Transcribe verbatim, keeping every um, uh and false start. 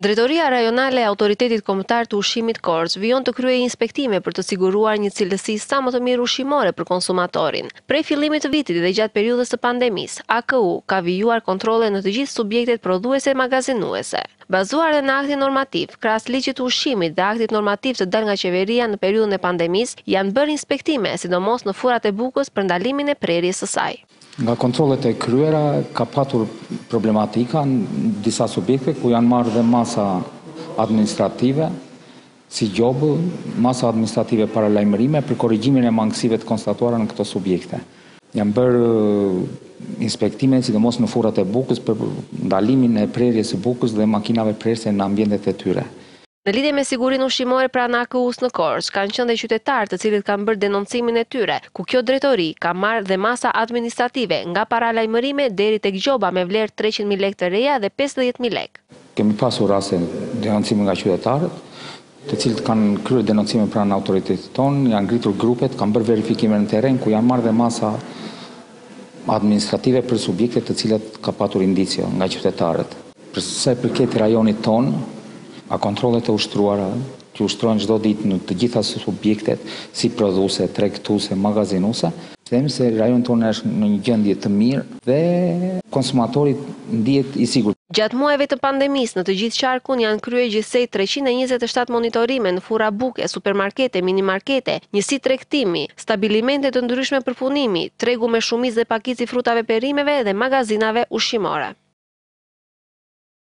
Drejtoria Rajonale e Autoritetit Kombëtar të Ushqimit Korçë vijon të kryejë inspektime për të siguruar një cilësi sa më të mirë ushqimore për konsumatorin. Prej fillimit të vitit dhe gjatë periudhës së pandemisë, A K U ka vijuar kontrolle në të gjithë subjektet prodhuese e magazinuese. Bazuar dhe në aktin normativ, krahas ligjit të ushqimit dhe aktit normativ të dalë nga qeveria në periudhën e pandemisë, janë bërë inspektime, sidomos në furat e bukës për ndalimin e prerjes së saj. Nga kontrollet e kryera ka patur problematika në disa subjekte ku janë marrë dhe masa administrative, si gjobë, masa administrative para lajmërime për korrigjimin e mangësive të konstatuara në këto subjekte. Janë bërë inspektime, sidomos në furat e bukës për ndalimin e prerjes së bukës dhe makinave prerëse në ambientet e tyre. Në lidhje me sigurinë ushqimore pranë A K U-s në Korçë, kanë qenë dhe qytetarë të cilët kanë bërë denoncimin e tyre, ku kjo drejtori ka marrë dhe masa administrative nga paralajmërime deri tek gjoba me vlerë treqind mijë lekë të reja dhe pesëdhjetë mijë lekë. Kemi pasur raste denoncime nga qytetarët, të cilët kanë kryer denoncime pranë autoritetit tonë, janë ngritur grupet, kanë bërë verifikime në terren ku janë marrë dhe masa administrative për subjekte të cilat ka patur indicio nga qytetarët. Për sa i përket rajonit tonë, a kontrollet e ushtruara që ushtrojnë çdo ditë në të gjitha subjektet, si prodhuese, tregtuese, magazinuese, them se rajoni tonë është në një gjendje të mirë dhe konsumatori ndihet i sigurt. Gjatë muajve të pandemisë në të gjithë qarkun janë kryer gjithsej treqind e njëzet e shtatë monitorime në furra buke, supermarkete, minimarkete, njësi tregtimi, stabilimente të ndryshme përpunimi, tregu me shumicë dhe pakicë i frutave perimeve dhe magazinave ushqimore.